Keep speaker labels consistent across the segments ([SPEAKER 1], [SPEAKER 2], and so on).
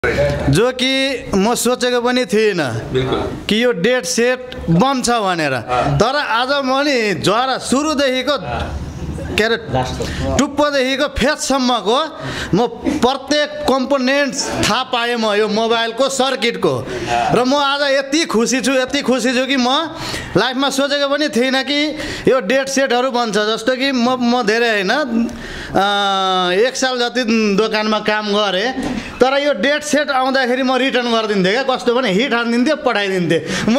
[SPEAKER 1] जो कि म सोचेको पनि थिइनँ कि यो डेट सेट बन्छ भनेर। तर आज म नि जरा सुरुदेखिको के अरे टुप्पोदेखिको फेदसम्मको म प्रत्येक कम्पोनेन्ट्स थाहा पाएँ म यो मोबाइलको सर्किटको। र म आज यति खुसी छु कि म लाइफमा सोचेको पनि थिइनँ कि यो डेट सेटहरू बन्छ। जस्तो कि म धेरै होइन 1 साल जति दोकानमा काम गरेँ, तर यो डेट सेट आउँदाखेरि म रिटर्न गरिदिन्थेँ क्या। कस्तो पनि हिट हानिदिन्थेँ, पठाइदिन्थें। म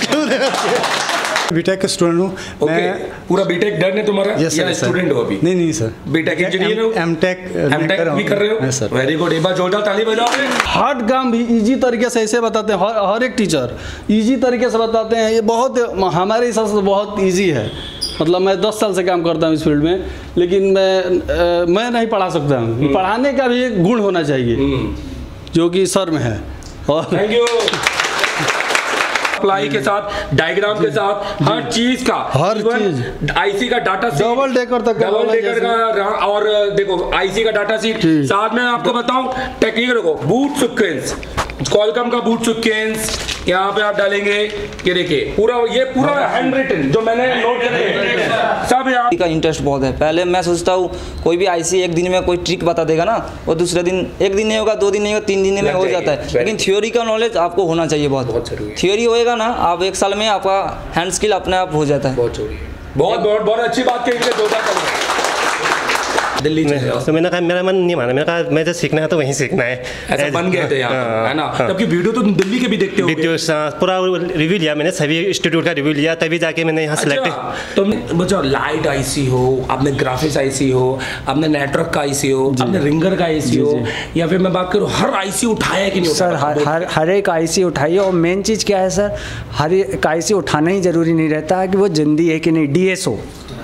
[SPEAKER 2] बीटेक का स्टूडेंट हूँ।
[SPEAKER 3] ओके, पूरा बीटेक डन है तुम्हारा?
[SPEAKER 2] यस
[SPEAKER 3] या स्टूडेंट हो अभी?
[SPEAKER 2] नहीं सर,
[SPEAKER 3] बीटेक इंजीनियर हो?
[SPEAKER 2] एमटेक
[SPEAKER 3] भी कर रहे हो? वेरी गुड, एक बार जोरदार ताली बजाओ।
[SPEAKER 4] हार्ड काम भी इजी तरीके से ऐसे बताते हैं, हर एक टीचर इजी तरीके से बताते हैं। ये बहुत हमारे हिसाब से बहुत इजी है। मतलब मैं 10 साल से काम करता हूँ इस फील्ड में, लेकिन मैं नहीं पढ़ा सकता हूँ। पढ़ाने का भी एक गुण होना चाहिए जो कि सर में है। और
[SPEAKER 3] थैंक यू। अप्लाई के साथ, डायग्राम के साथ, हर चीज का,
[SPEAKER 4] हर चीज,
[SPEAKER 3] आईसी का डाटा सीट,
[SPEAKER 4] डबल डेकर तक,
[SPEAKER 3] डबल डेकर का, और देखो आईसी का डाटा सीट, साथ में आपको बताऊं टेक्निकल को बूट सीक्वेंस, क्वालकॉम का बूट सीक्वेंस यहाँ पे आप डालेंगे। ये देखिए ये पूरा हैंड रिटन जो मैंने नोट किया सब यहाँ
[SPEAKER 5] का इंटरेस्ट बहुत है। पहले मैं सोचता हूँ कोई भी आईसी एक दिन में कोई ट्रिक बता देगा ना, और दूसरे दिन, एक दिन नहीं होगा, 2 दिन नहीं होगा, 3 दिन में हो जाता है। लेकिन थ्योरी का नॉलेज आपको होना चाहिए बहुत जरूरी। थ्योरी होएगा ना, आप 1 साल में आपका हैंड स्किल अपने आप हो जाता है।
[SPEAKER 3] बहुत जरूरी है। बहुत अच्छी बात कही। दिल्ली
[SPEAKER 6] तो मैंने कहा मेरा मन नहीं माना, मैंने कहा मैं जो सीखना है तो वहीं सीखना है।
[SPEAKER 3] ऐसा बन गए थे यहाँ, है ना? जबकि वीडियो तो दिल्ली के भी देखते हो।
[SPEAKER 6] पूरा रिव्यू लिया मैंने, सभी इंस्टीट्यूट का रिव्यू लिया, तभी जाके मैंने यहाँ सिलेक्ट।
[SPEAKER 3] तुम बच्चों लाइट आईसी हो, आपने ग्राफिक्स आईसी हो, आपने नेटवर्क का आईसी हो, आपने रिंगर का आईसी हो, या फिर मैं बात करूँ हर आईसी उठाया कि नहीं?
[SPEAKER 7] सर हर एक आईसी उठाइए। और मेन चीज़ क्या है सर, हर एक आईसी उठाना ही जरूरी नहीं रहता कि वो जिंदी है कि नहीं। डीएसओ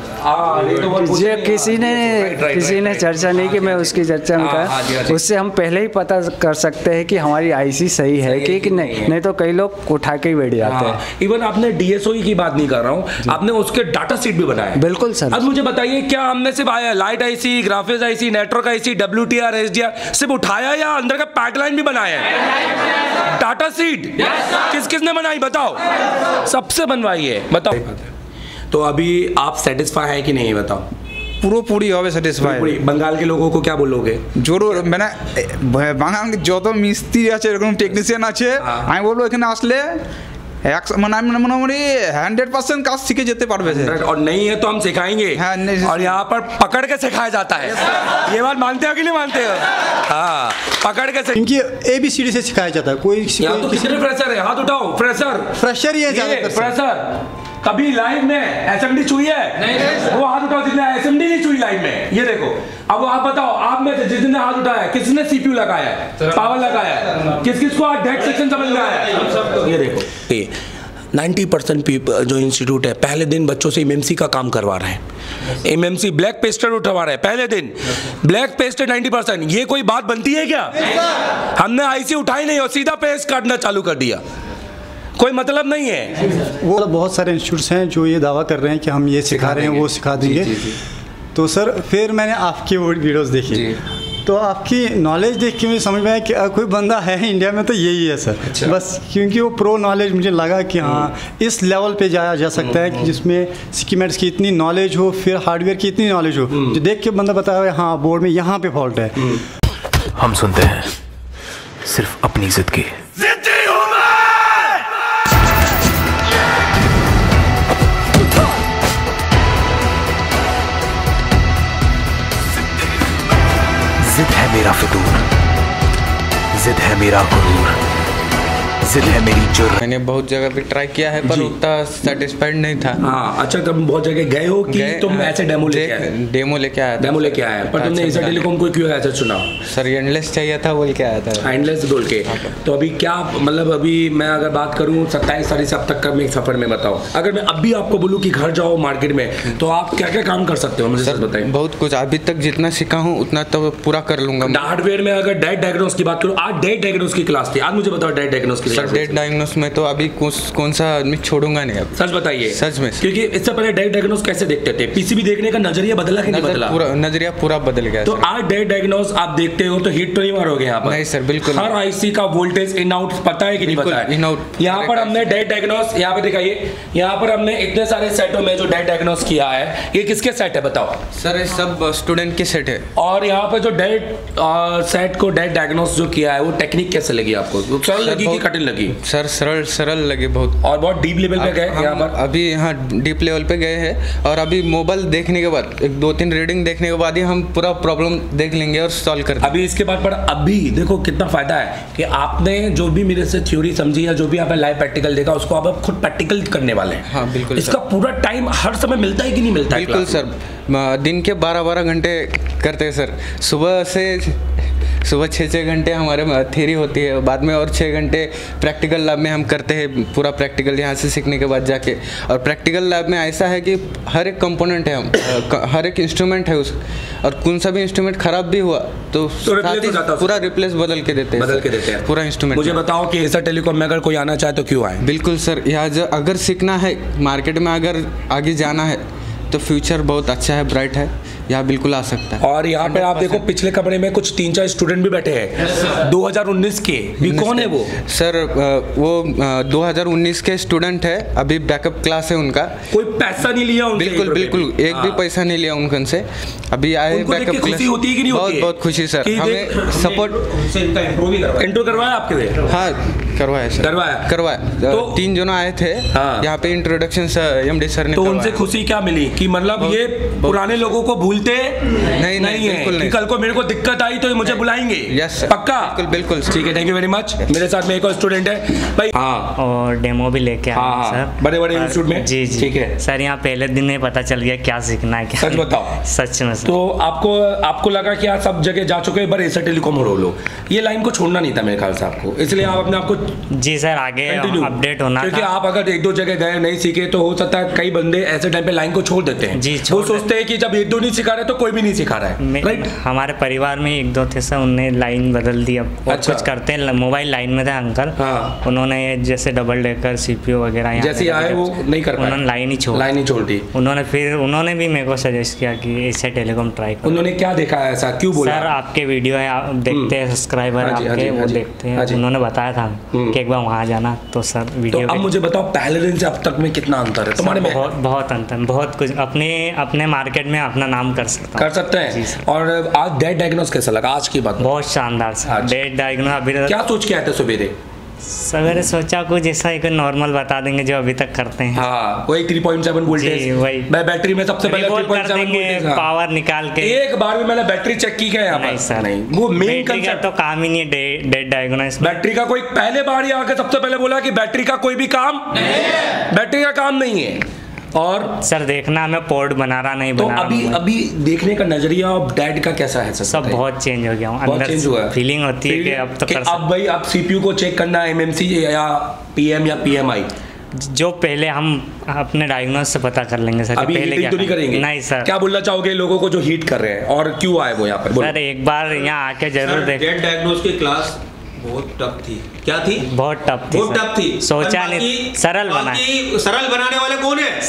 [SPEAKER 7] जो किसी ने चर्चा नहीं कि मैं उसकी चर्चा में कर, उससे हम पहले ही पता कर सकते हैं कि हमारी आईसी सही है कि नहीं तो कई लोग उठा के ही बैठ जाते हैं।
[SPEAKER 3] इवन आपने डीएसओ की बात नहीं कर रहा हूँ, आपने उसके डाटा सीट भी बनाया।
[SPEAKER 7] बिल्कुल सर।
[SPEAKER 3] अब मुझे बताइए, क्या हमने सिर्फ light IC, graphics IC, network IC, WTR, SDR सिर्फ उठाया या अंदर का पाइपलाइन भी बनाया है? डाटा सीट किस ने बनाई बताओ? सबसे बनवाई है, बताओ। तो अभी आप सेटिस्फाई है कि नहीं बताओ?
[SPEAKER 8] পুরোপুরি হবে স্যাটিসফাই।
[SPEAKER 3] बंगाल के लोगों को क्या बोलोगे?
[SPEAKER 8] জরুর মানে বাঙাল যত মিস্ত্রি আছে, এরকম টেকনিশিয়ান আছে, আমি বলবো এখানে আসলে মানে মোটামুটি 100% কাজ শিখে যেতে পারবে।
[SPEAKER 3] और नहीं है तो हम सिखाएंगे। और यहाँ पर पकड़ के सिखाया जाता है। ये बात मानते हो कि नहीं मानते हो? हाँ, पकड़ के
[SPEAKER 2] इनकी ABCD से सिखाया जाता है। कोई
[SPEAKER 3] तो कितने फ्रेशर है? हाथ उठाओ। फ्रेशर
[SPEAKER 2] ही है ज़्यादातर।
[SPEAKER 3] फ्रेशर कभी लाइव में एसएमडी छुई है? नहीं। वो हाथ उठाओ जिसने एसएमडी नहीं छुई लाइव में। ये देखो, अब आप बताओ, आप में से जिसने हाथ उठाया किसने CPU लगाया है, पावर लगाया है, किस को डेड सेक्शन समझ में आया है? ये देखो, 90% जो इंस्टीट्यूट है पहले दिन बच्चों से MMC का काम करवा रहे हैं। MMC ब्लैक पेस्टर उठवा रहे हैं पहले दिन, ब्लैक पेस्टर 90%। ये कोई बात बनती है क्या? हमने आईसी उठाई नहीं और सीधा पेस्ट काटना चालू कर दिया, कोई मतलब नहीं है।
[SPEAKER 2] वो बहुत सारे इंस्टीट्यूट्स हैं जो ये दावा कर रहे हैं कि हम ये सिखा रहे हैं, वो सिखा देंगे। तो सर फिर मैंने आपकी वो वीडियोस देखी, तो आपकी नॉलेज देख के मुझे समझ में आया कि कोई बंदा है इंडिया में तो यही है सर। अच्छा। बस क्योंकि वो प्रो नॉलेज मुझे लगा कि हाँ इस लेवल पे जाया जा सकता है कि जिसमें स्कीमेटिक्स की इतनी नॉलेज हो, फिर हार्डवेयर की इतनी नॉलेज हो, जो देख के बंदा बताया हाँ बोर्ड में यहाँ पे फॉल्ट है।
[SPEAKER 9] हम सुनते हैं सिर्फ अपनी इज्जत की। जिद है मेरा फितूर, जिद है मेरा गुरूर, जिद है मेरी जुर्म।
[SPEAKER 8] मैंने बहुत जगह पे ट्राई किया है पर उतना सेटिस्फाइड नहीं था।
[SPEAKER 3] हाँ, अच्छा तुम बहुत जगह गए हो कि तुम ऐसे डेमो लेके आए?
[SPEAKER 8] डेमो लेके आया पर तुमने एसर टेलीकॉम को क्यों ऐसा चुना? सर एंडलेस चाहिए था बोल के आया था।
[SPEAKER 3] एंडलेस बोल के। तो अभी क्या मतलब, अभी मैं अगर बात करूँ 27 तारीख से अब तक का मैं सफर में बताओ, अगर मैं अभी आपको बोलूँ कि घर जाओ मार्केट में, तो आप क्या क्या काम कर सकते हो मुझे सर बताइए।
[SPEAKER 8] बहुत कुछ अभी तक जितना सीखा हूँ उतना तो पूरा कर लूंगा।
[SPEAKER 3] हार्डवेयर में अगर डेट डायग्नोस की बात करूँ, आज डेट डायग्नोस की क्लास थी, आज मुझे बताओ डेट डायग्नोस की क्लासेस?
[SPEAKER 8] डेट डायग्नोस में तो अभी कौन सा आदमी छोड़ूंगा नहीं अब।
[SPEAKER 3] सच बताइए।
[SPEAKER 8] सच में,
[SPEAKER 3] क्योंकि इससे पहले डेट डायग्नोस कैसे देखते थे? पीसीबी देखने का नजरिया बदला कि नहीं बदला?
[SPEAKER 8] पूरा नजरिया पूरा बदल गया।
[SPEAKER 3] तो आज डेट डायग्नोस आप देखते हो तो हिट तो नहीं मारोगे यहाँ पर?
[SPEAKER 8] नहीं सर, बिल्कुल।
[SPEAKER 3] हर आईसी का वोल्टेज इन आउट पता है कि नहीं पता है?
[SPEAKER 8] In out.
[SPEAKER 3] यहाँ पर हमने डेट डायग्नोस, यहाँ पे दिखाइए, यहाँ पर हमने इतने सारे सेटों में जो डेट डायग्नोस किया है, ये किसके सेट है बताओ?
[SPEAKER 8] सर ये सब स्टूडेंट के सेट है।
[SPEAKER 3] और यहाँ पे जो डेट सेट को डेट डायग्नोस जो किया है वो टेक्निक कैसे लगी आपको? सरल लगी कि कठिन लगी?
[SPEAKER 8] सर सरल लगे बहुत।
[SPEAKER 3] और बहुत डीप लेवल पे गए यहाँ पर?
[SPEAKER 8] अभी यहाँ डीप लेवल पे गए हैं और अभी मोबाइल देखने के बाद 2-3 रीडिंग देखने के बाद ही हम पूरा प्रॉब्लम देख लेंगे और सॉल्व कर देंगे।
[SPEAKER 3] अभी इसके बाद पर अभी देखो कितना फायदा है कि आपने जो भी मेरे से थ्योरी समझी या जो भी आपने लाइव प्रैक्टिकल देखा उसको आप खुद प्रैक्टिकल करने वाले हैं।
[SPEAKER 8] हाँ बिल्कुल।
[SPEAKER 3] इसका पूरा टाइम हर समय मिलता है कि नहीं मिलता है?
[SPEAKER 8] बिल्कुल सर, दिन के 12-12 घंटे करते हैं सर। सुबह 6 घंटे हमारे थ्योरी होती है, बाद में और 6 घंटे प्रैक्टिकल लैब में हम करते हैं पूरा प्रैक्टिकल यहाँ से सीखने के बाद जाके। और प्रैक्टिकल लैब में ऐसा है कि हर एक कंपोनेंट है, हम हर एक इंस्ट्रूमेंट है और कौन सा भी इंस्ट्रूमेंट खराब भी हुआ तो पूरा रिप्लेस बदल के देते हैं पूरा इंस्ट्रूमेंट।
[SPEAKER 3] मुझे बताओ कि एसर टेलीकॉम में अगर कोई आना चाहे तो क्यों आए?
[SPEAKER 8] बिल्कुल सर, यहाँ अगर सीखना है, मार्केट में अगर आगे जाना है तो फ्यूचर बहुत अच्छा है, ब्राइट है, यहाँ बिल्कुल आ सकता है।
[SPEAKER 3] और यहाँ पे आप देखो पिछले कमरे में कुछ 3-4 स्टूडेंट भी बैठे हैं 2019 के भी। कौन है वो?
[SPEAKER 8] सर वो 2019 के स्टूडेंट है, अभी बैकअप क्लास है उनका।
[SPEAKER 3] कोई पैसा नहीं लिया उनसे?
[SPEAKER 8] बिल्कुल एक भी पैसा नहीं लिया उनसे, अभी आए बैकअप क्लास।
[SPEAKER 3] खुशी होती है कि नहीं होती?
[SPEAKER 8] बहुत खुशी सर, हमें सपोर्ट।
[SPEAKER 3] इंट्रो करवाया आपके लिए?
[SPEAKER 8] हाँ करवाया सर, करवाया। तो 3 जन आए थे यहाँ पे, इंट्रोडक्शन एमडी सर ने।
[SPEAKER 3] तो उनसे खुशी क्या मिली कि मतलब ये पुराने लोगों को भूलते नहीं है कि कल को मेरे को दिक्कत आई तो ये मुझे बुलाएंगे?
[SPEAKER 8] यस सर,
[SPEAKER 3] पक्का?
[SPEAKER 8] बिल्कुल।
[SPEAKER 3] ठीक है, थैंक यू वेरी मच। मेरे साथ में एक और स्टूडेंट है भाई। हाँ,
[SPEAKER 7] और डेमो भी लेके आए सर,
[SPEAKER 3] बड़े इंस्टीट्यूट में।
[SPEAKER 7] जी
[SPEAKER 3] ठीक है
[SPEAKER 7] सर, यहाँ पहले दिन में पता चल गया क्या सीखना है क्या।
[SPEAKER 3] सच बताओ।
[SPEAKER 7] सच में सर।
[SPEAKER 3] तो आपको लगा कि आप सब जगह जा चुके हैं, पर एसर टेलीकॉम हो लो, ये लाइन को छोड़ना नहीं था मेरे ख्याल से आपको, इसलिए आप अपने आपको।
[SPEAKER 7] जी सर, आगे अपडेट होना,
[SPEAKER 3] क्योंकि आप अगर 1-2 जगह गए नहीं सीखे तो हो सकता है कई बंदे ऐसे टाइम पे लाइन को छोड़ देते हैं।
[SPEAKER 7] जी,
[SPEAKER 3] वो सोचते हैं कि जब 1-2 नहीं सिखा रहे तो कोई भी नहीं सिखा रहा है, राइट?
[SPEAKER 7] हमारे परिवार में 1-2 थे सर, उनने लाइन बदल दी, अब
[SPEAKER 3] अच्छा।
[SPEAKER 7] कुछ करते हैं। मोबाइल लाइन में थे अंकल, उन्होंने जैसे डबल डेकर सीपीयू वगैरह
[SPEAKER 3] जैसे आए वो नहीं कर पाए,
[SPEAKER 7] उन्होंने लाइन ही छोड़ दी। उन्होंने भी मेरे को सजेस्ट किया कि एसर टेलीकॉम ट्राई करो।
[SPEAKER 3] उन्होंने क्या देखा है ऐसा, क्यों बोला?
[SPEAKER 7] सर आपके वीडियो है, आप देखते हैं, सब्सक्राइबर आपके वो देखते हैं, उन्होंने बताया था कि एक बार वहाँ जाना, तो सर वीडियो।
[SPEAKER 3] तो अब मुझे बताओ पहले दिन से अब तक में कितना अंतर है तुम्हारे में?
[SPEAKER 7] बहुत अंतर, बहुत कुछ। अपने मार्केट में अपना नाम कर सकते
[SPEAKER 3] हैं। और आज डेट डायग्नोस कैसा लगा आज की बात?
[SPEAKER 7] बहुत शानदार सर, डेट डायग्नोस। अभी
[SPEAKER 3] क्या सोच के आए थे
[SPEAKER 7] सवेरे सोचा कुछ ऐसा एक नॉर्मल बता देंगे जो अभी तक करते हैं।
[SPEAKER 3] हाँ, वही 3.7 वोल्टेज, वही बैटरी में सबसे पहले 3.7 वोल्टेज
[SPEAKER 7] पावर निकाल के।
[SPEAKER 3] एक बार भी मैंने बैटरी चेक की है यहाँ पर?
[SPEAKER 7] नहीं सर,
[SPEAKER 3] नहीं, वो मेन
[SPEAKER 7] कंसेप्ट तो काम ही नहीं है डेट डायग्नोस।
[SPEAKER 3] बैटरी का कोई पहले बार ही आके सबसे पहले बोला कि बैटरी का कोई भी काम नहीं है, बैटरी का काम नहीं है। और
[SPEAKER 7] सर देखना, हमें पोर्ट बना रहा नहीं,
[SPEAKER 3] तो
[SPEAKER 7] बना
[SPEAKER 3] अभी देखने का नजरिया अब डैड का कैसा है?
[SPEAKER 7] सब बहुत चेंज हो गया हूँ, अंदर चेंज हुआ है, फीलिंग होती है कि अब तो
[SPEAKER 3] अब भाई आप सीपीयू को चेक करना है, एमएमसी या पीएम या पीएमआई,
[SPEAKER 7] जो पहले हम अपने डायग्नोस से पता कर लेंगे सर।
[SPEAKER 3] अभी
[SPEAKER 7] पहले क्या
[SPEAKER 3] तो नहीं करेंगे?
[SPEAKER 7] नहीं सर।
[SPEAKER 3] क्या बोलना चाहोगे लोगों को जो हीट कर रहे हैं और क्यों आए वो यहाँ पर?
[SPEAKER 7] सर एक बार यहाँ आके जरूर देख।
[SPEAKER 10] डेट डायग्नोस की क्लास बहुत टफ थी। क्या थी?
[SPEAKER 7] बहुत टफ थी,
[SPEAKER 10] बहुत टफ थी।
[SPEAKER 7] सोचा नहीं, सरल
[SPEAKER 10] बनाने वाले कौन है?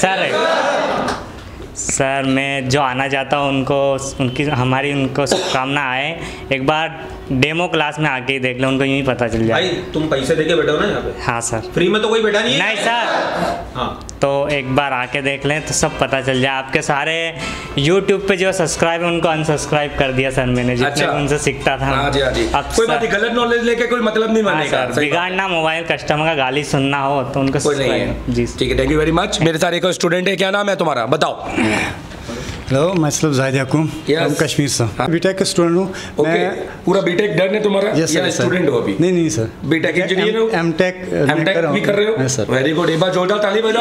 [SPEAKER 7] सर मैं जो आना चाहता हूँ उनको शुभकामना आए, एक बार डेमो क्लास में आके ही देख लो, उनको यूं ही पता चल जाए।
[SPEAKER 10] भाई तुम पैसे देके बैठे हो ना यहाँ पे?
[SPEAKER 7] हाँ सर,
[SPEAKER 10] फ्री में तो कोई बैठा नहीं है।
[SPEAKER 7] नहीं सर। हाँ, तो एक बार आके देख लें तो सब पता चल जाए। आपके सारे YouTube पे जो सब्सक्राइब है उनको अनसब्सक्राइब कर दिया सर मैंने, जितने उनसे सीखता था।
[SPEAKER 3] अब कोई बात नहीं, गलत नॉलेज लेके कोई मतलब नहीं मानेगा।
[SPEAKER 7] बिगाड़ना मोबाइल, कस्टमर का गाली सुनना हो तो उनको सब्सक्राइब।
[SPEAKER 3] जी ठीक है, थैंक यू वेरी मच। मेरे साथ एक और स्टूडेंट है, क्या नाम है तुम्हारा बताओ?
[SPEAKER 2] हेलो, मैं सलफ जाहिद याकूम, हम कश्मीर से बीटेक का स्टूडेंट हूँ।
[SPEAKER 3] ओके, पूरा बीटेक डन है तुम्हारा?
[SPEAKER 2] Yes sir.
[SPEAKER 3] स्टूडेंट हो अभी?
[SPEAKER 2] नहीं सर,
[SPEAKER 3] बीटेक इंजीनियर हो?
[SPEAKER 2] एमटेक
[SPEAKER 3] भी कर रहे हो? सर वेरी गुड, एक बार जोरदार ताली बजाओ।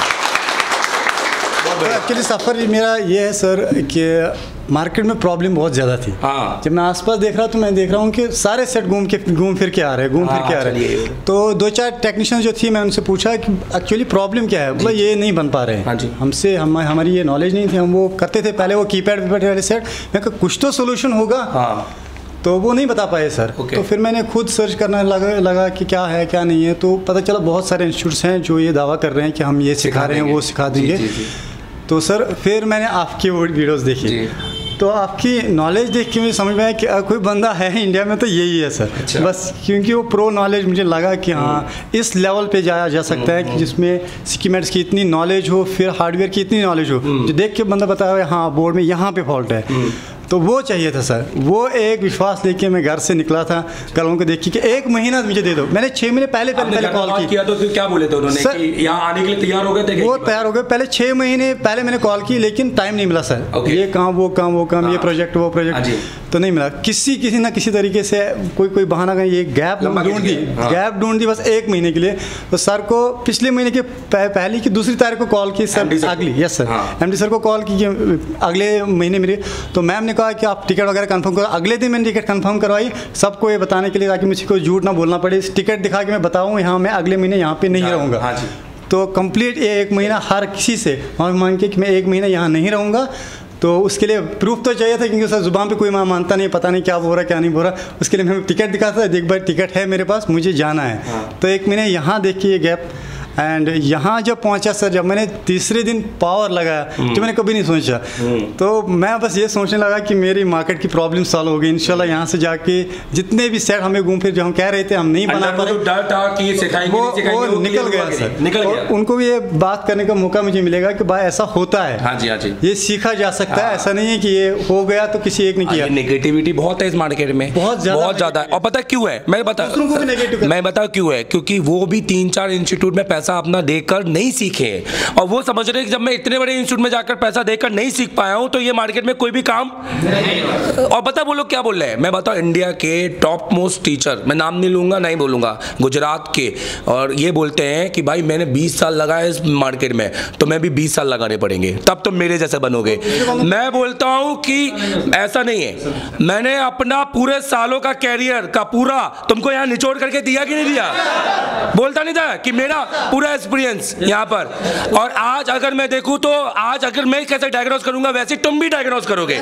[SPEAKER 2] एक्चुअली सफ़र मेरा ये है सर कि मार्केट में प्रॉब्लम बहुत ज़्यादा थी।
[SPEAKER 3] हाँ।
[SPEAKER 2] जब मैं आसपास देख रहा तो मैं देख रहा हूँ कि सारे सेट घूम फिर के आ रहे हैं। तो 2-4 टेक्नीशियन जो थी, मैं उनसे पूछा कि एक्चुअली प्रॉब्लम क्या है, मतलब ये नहीं बन पा रहे हैं हमसे, हमारी ये नॉलेज नहीं थी, हम वो करते थे पहले वो कीपैड वाले सेट। मैं कहा कुछ तो सोल्यूशन होगा। तो वो नहीं बता पाए सर। तो फिर मैंने खुद सर्च करने लगा कि क्या है क्या नहीं है, तो पता चला बहुत सारे इंस्टीट्यूट्स हैं जो ये दावा कर रहे हैं कि हम ये सिखा रहे हैं वो सिखा देंगे। तो सर फिर मैंने आपकी वीडियोस देखी, तो आपकी नॉलेज देख के मुझे समझ में आया कि कोई बंदा है इंडिया में तो यही है सर। अच्छा। बस क्योंकि वो प्रो नॉलेज मुझे लगा कि हाँ इस लेवल पे जाया जा सकता है कि जिसमें स्कीमेटिक्स की इतनी नॉलेज हो, फिर हार्डवेयर की इतनी नॉलेज हो, जो देख के बंदा बताया हाँ बोर्ड में यहाँ पे फॉल्ट है। तो वो चाहिए था सर, वो एक विश्वास लेके मैं घर से निकला था कल उनको देखी कि 1 महीना मुझे दे दो। मैंने 6 महीने पहले कॉल किया
[SPEAKER 3] तो फिर क्या बोले थे उन्होंने कि यहाँ आने के लिए तैयार हो गए थे?
[SPEAKER 2] वो तैयार हो गए, पहले 6 महीने पहले मैंने कॉल की लेकिन टाइम नहीं मिला सर। ये काम वो काम, ये प्रोजेक्ट वो प्रोजेक्ट तो नहीं मिला। किसी ना किसी तरीके से कोई बहाना कहीं ये गैप ढूंढ दी बस 1 महीने के लिए। तो सर को पिछले महीने के पहली की दूसरी तारीख को कॉल की सर, अगली यस सर MD सर को कॉल की अगले महीने मेरे। तो मैम ने कहा कि आप टिकट वगैरह कंफर्म करो। अगले दिन मैंने टिकट कंफर्म करवाई सबको ये बताने के लिए ताकि मुझे कोई झूठ ना बोलना पड़े, टिकट दिखा के मैं बताऊँ यहाँ मैं अगले महीने यहाँ पे नहीं रहूँगा। तो कंप्लीट ये 1 महीना हर किसी से मांग के कि मैं 1 महीना यहाँ नहीं रहूँगा। तो उसके लिए प्रूफ तो चाहिए था क्योंकि सर जुबान पे कोई मानता नहीं, पता नहीं क्या हो रहा क्या नहीं हो रहा। उसके लिए मैं टिकट दिखाता था, देख भाई टिकट है मेरे पास, मुझे जाना है। तो 1 महीने यहाँ देखिए ये गैप। एंड यहाँ जब पहुँचा सर, जब मैंने तीसरे दिन पावर लगाया जो मैंने कभी नहीं सोचा, तो मैं बस ये सोचने लगा कि मेरी मार्केट की प्रॉब्लम सॉल्व हो गई इंशाल्लाह। यहाँ से जाके जितने भी सेट हमें घूम फिर जो हम कह रहे थे हम नहीं बना पाए, वो निकल गया सर। और उनको भी ये बात करने का मौका मुझे मिलेगा कि भाई ऐसा होता है, हाँ जी, ये सीखा जा सकता है। ऐसा नहीं है कि ये हो गया तो किसी एक ने किया।
[SPEAKER 3] नेगेटिविटी बहुत है इस मार्केट में, बहुत ज्यादा। और पता क्यों है, मैं बता क्यों है, क्योंकि वो भी 3-4 इंस्टीट्यूट में पैसा अपना देकर नहीं सीखे हैं और वो समझ रहे हैं कि जब मैं इतने बड़े इंस्टीट्यूट में जाकर पैसा देकर नहीं सीख पाया हूं तो ये मार्केट में कोई भी काम नहीं। और पता वो लोग क्या बोल रहे हैं, मैं बताऊं इंडिया के टॉप मोस्ट टीचर, मैं नाम नहीं लूंगा नहीं बोलूंगा, गुजरात के, और ये बोलते हैं कि भाई मैंने 20 साल लगाए इस मार्केट में तो मैं भी 20 साल लगाने पड़ेंगे तब तुम मेरे जैसे बनोगे। मैं बोलता हूं कि ऐसा नहीं है, मैंने अपना पूरे सालों का कैरियर का पूरा तुमको यहाँ निचोड़ करके दिया कि नहीं दिया? बोलता नहीं था कि मेरा पूरा एक्सपीरियंस यहाँ पर। और आज अगर मैं देखूं तो आज अगर मैं कैसे डायग्नोस करूंगा वैसे तुम भी डायग्नोस करोगे।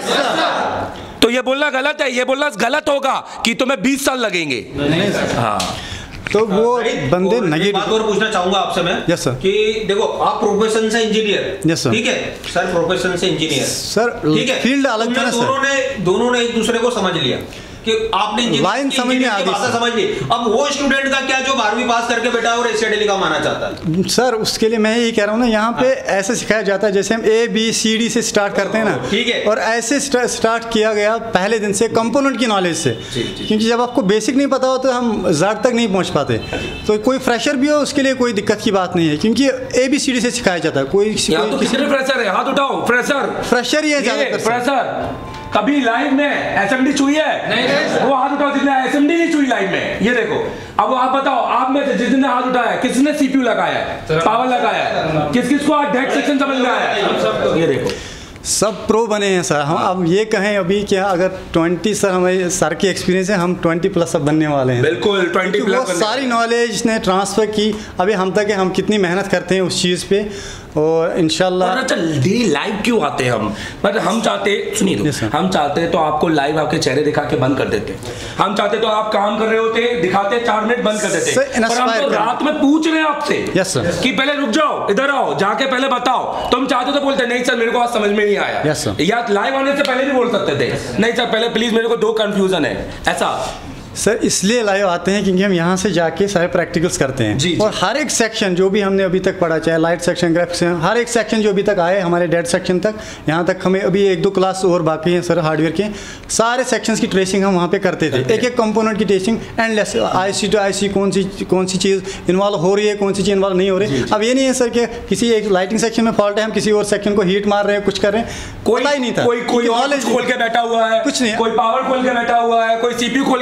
[SPEAKER 3] तो ये बोलना गलत है, ये बोलना गलत होगा कि तुम्हें 20 साल लगेंगे। हाँ
[SPEAKER 2] तो वो बंदे
[SPEAKER 10] एक बात और पूछना चाहूंगा आपसे मैं।
[SPEAKER 2] Yes sir.
[SPEAKER 10] कि देखो आप प्रोफेशन से इंजीनियर,
[SPEAKER 2] यस सर,
[SPEAKER 10] ठीक है सर, प्रोफेशन से इंजीनियर
[SPEAKER 2] सर,
[SPEAKER 10] ठीक है,
[SPEAKER 2] फील्ड अलग था सर।
[SPEAKER 10] दोनों ने एक दूसरे को समझ लिया कि आपने
[SPEAKER 2] लाइन समझ में आ गई,
[SPEAKER 10] समझ ली। अब वो स्टूडेंट का क्या जो 12वीं पास करके बैठा और एशिया डेली का माना चाहता है
[SPEAKER 2] सर, उसके लिए मैं यही कह रहा हूँ ना, यहाँ पे ऐसे सिखाया जाता है जैसे हम ABCD से स्टार्ट करते हैं ना, ठीक है, और ऐसे स्टार्ट किया गया पहले दिन से कंपोनेंट की नॉलेज से। क्योंकि जब आपको बेसिक नहीं पता हो तो हम ज़ाट तक नहीं पहुँच पाते। तो कोई फ्रेशर भी हो उसके लिए कोई दिक्कत की बात नहीं है क्योंकि ABCD से सिखाया जाता है। कोई
[SPEAKER 3] फ्रेशर है, हाथ उठाओ, फ्रेशर
[SPEAKER 2] ही है ज़्यादातर
[SPEAKER 3] फ्रेशर। कभी लाइव में SMD छुई है? नहीं। वो हाथ उठाओ जिसने SMD नहीं छुई लाइव में। ये देखो, अब आप बताओ, आप में से जिसने हाथ उठाया है किसने CPU लगाया है, पावर लगाया है, किस किस को डेट सेक्शन समझ में आया है? ये देखो
[SPEAKER 2] सब प्रो बने हैं सर। हम अब ये कहें अभी क्या, अगर 20 सर हमारे सर की एक्सपीरियंस है, हम 20+ अब बनने वाले हैं।
[SPEAKER 3] बिल्कुल 20+
[SPEAKER 2] सारी नॉलेज ने ट्रांसफ़र की अभी हम तक, हम कितनी मेहनत करते हैं उस चीज़ पे, और इंशाल्लाह।
[SPEAKER 3] अच्छा डेली लाइव क्यों आते हैं हम? मतलब हम चाहते, सुनिए तो, हम चाहते तो आपको लाइव आपके चेहरे दिखा के बंद कर देते, हम चाहते तो आप काम कर रहे होते दिखाते 4 मिनट बंद कर देते, पर हम तो रात में पूछ रहे हैं आपसे कि पहले रुक जाओ, इधर आओ, जाके पहले बताओ। तुम चाहते तो बोलते नहीं सर मेरे को आज समझ में नहीं आया, या लाइव आने से पहले भी बोल सकते थे नहीं सर पहले प्लीज मेरे को 2 कंफ्यूजन है, ऐसा।
[SPEAKER 2] सर इसलिए लाइव आते हैं क्योंकि हम यहाँ से जाके सारे प्रैक्टिकल्स करते हैं जी, और हर एक सेक्शन जो भी हमने अभी तक पढ़ा, चाहे लाइट सेक्शन, ग्राफिक्स, हर एक सेक्शन जो अभी तक आए हमारे डेट सेक्शन तक, यहाँ तक हमें अभी 1-2 क्लास और बाकी हैं सर हार्डवेयर के, सारे सेक्शंस की ट्रेसिंग हम वहाँ पे करते थे। एक एक कंपोनेंट की tracing endless, IC to IC कौन सी चीज़ इन्वॉल्व हो रही है, कौन सी चीज़ इन्वॉल्व नहीं हो रही। अब ये नहीं है सर कि किसी एक लाइटिंग सेक्शन में फॉल्ट है, हम किसी और सेक्शन को हीट मार रहे हैं, कुछ कर रहे हैं, कोई ही नहीं था।
[SPEAKER 3] कोई नॉलेज खोल के बैठा हुआ है, कुछ नहीं, कोई पावर खोल के बैठा हुआ है, कोई CPU खोल के बैठा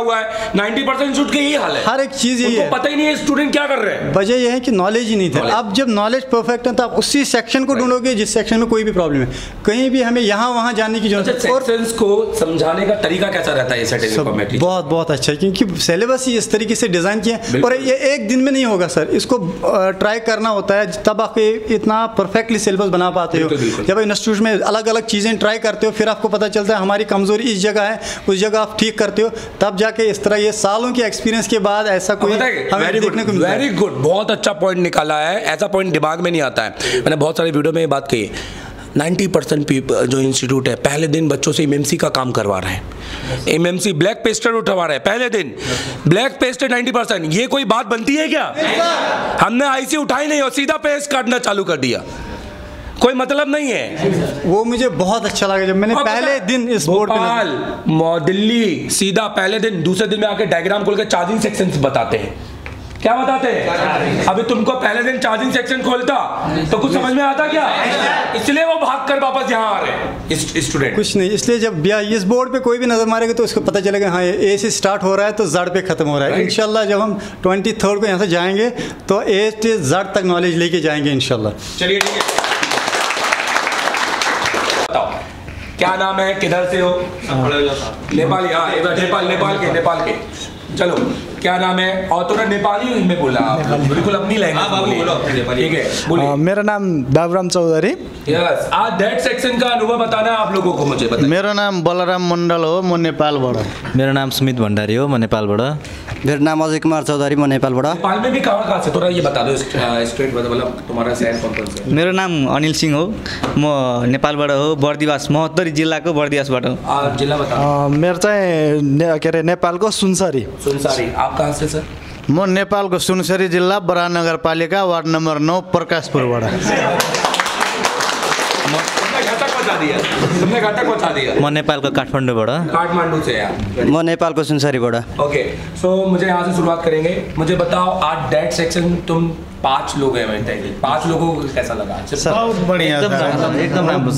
[SPEAKER 3] हुआ है, 90% इंस्टीट्यूट के यही हाल है।
[SPEAKER 2] हर एक चीज़ यही है,
[SPEAKER 3] पता ही नहीं है स्टूडेंट क्या कर रहे हैं।
[SPEAKER 2] वजह यह है कि नॉलेज ही नहीं था। अब जब नॉलेज परफेक्ट है तो आप उसी सेक्शन को ढूंढोगे जिस सेक्शन में कोई भी प्रॉब्लम है। कहीं भी हमें यहाँ वहाँ जाने की जरूरत है।
[SPEAKER 3] और सेक्शंस को समझाने का तरीका कैसा रहता है ये सेटिंग?
[SPEAKER 2] बहुत बहुत अच्छा है, क्योंकि सिलेबस ही इस तरीके से डिज़ाइन किया है। और ये एक दिन में नहीं होगा सर, इसको ट्राई करना होता है, तब आप इतना परफेक्टली सिलेबस बना पाते हो। जब इंस्टीट्यूट में अलग अलग चीज़ें ट्राई करते हो, फिर आपको पता चलता है हमारी कमज़ोरी इस जगह है, उस जगह आप ठीक करते हो, तब जाके इस तरह ये सालों के एक्सपीरियंस के बाद ऐसा कोई हमें देखने को मिलता है।
[SPEAKER 3] वेरी गुड, बहुत अच्छा पॉइंट निकाला है। ऐसा पॉइंट दिमाग में नहीं आता है। मैंने बहुत सारे वीडियो में ये बात कही है, 90% जो इंस्टीट्यूट है पहले दिन बच्चों से एमएमसी का काम करवा रहे हैं। एमएमसी ब्लैक पेस्टर उठवा रहे हैं पहले दिन, ब्लैक पेस्टर 90%। ये कोई बात बनती है क्या? हमने आईसी उठाई नहीं और सीधा पेस्ट काटना चालू कर दिया, कोई मतलब नहीं है।
[SPEAKER 2] वो मुझे बहुत अच्छा लगा जब मैंने पहले दिन इस बोर्ड
[SPEAKER 3] पे दिल्ली सीधा पहले दिन, दूसरे दिन में आके डायग्राम खोल के चार्जिंग सेक्शन बताते हैं। क्या बताते हैं? अभी तुमको पहले दिन चार्जिंग सेक्शन खोलता तो कुछ समझ में आता क्या? इसलिए वो भागकर वापस यहाँ आ रहे हैं स्टूडेंट।
[SPEAKER 2] कुछ नहीं, इसलिए जब इस बोर्ड पे कोई भी नजर मारेगा तो उसको पता चलेगा हाँ ए से स्टार्ट हो रहा है तो जड़ पे खत्म हो रहा है। इंशाल्लाह जब हम 23rd को यहाँ से जाएंगे तो ए से जड़ तक नॉलेज लेके जाएंगे इंशाल्लाह।
[SPEAKER 3] चलिए ठीक है, बताओ क्या नाम है, किधर से हो? नेपाली। हाँ नेपाल के। चलो क्या नाम है? और थोड़ा नेपाली में बोला, बिल्कुल अपनी लैंग्वेज। ठीक है बोलिए।
[SPEAKER 11] मेरा नाम बाबुराम चौधरी।
[SPEAKER 3] यस, आज दैट सेक्शन का अनुभव बताना है आप लोगों को मुझे बताइए।
[SPEAKER 1] मेरो नाम बलराम मण्डल हो, म नेपालबाट।
[SPEAKER 12] मेरो नाम सुमित भण्डारी हो, म नेपालबाट।
[SPEAKER 13] मेरो नाम अजय कुमार चौधरी, म नेपालबाट।
[SPEAKER 3] नेपाल में भी कहाँ से, थोड़ा ये बता दो स्ट्रेट मतलब तुम्हारा शहर कौन कौन से?
[SPEAKER 5] मेरो नाम अनिल सिंह हो, म नेपालबाट हो, बर्दिवास, महोत्तरी जिल्लाको बर्दिवासबाट हो।
[SPEAKER 3] जिल्ला बताओ।
[SPEAKER 11] मेरो चाहिँ के अरे नेपालको सुनसरी।
[SPEAKER 3] आप कहाँ से सर?
[SPEAKER 1] म नेपालको सुनसरी जिल्ला बरा नगरपालिका वार्ड नम्बर 9 प्रकाशपुरबाट।
[SPEAKER 3] तुमने घाटा पहुंचा दिया।
[SPEAKER 12] म नेपालको काठमाडौँबाट।
[SPEAKER 3] काठमांडू से यार।
[SPEAKER 13] म नेपालको सुनसरीबाट।
[SPEAKER 3] ओके, सो मुझे यहाँ से शुरुआत करेंगे। मुझे बताओ आज डेट सेक्शन तुम 5 लोग हैं, 5 लोगों को कैसा लगा?
[SPEAKER 1] बहुत बढ़िया,
[SPEAKER 12] एकदम राम्रो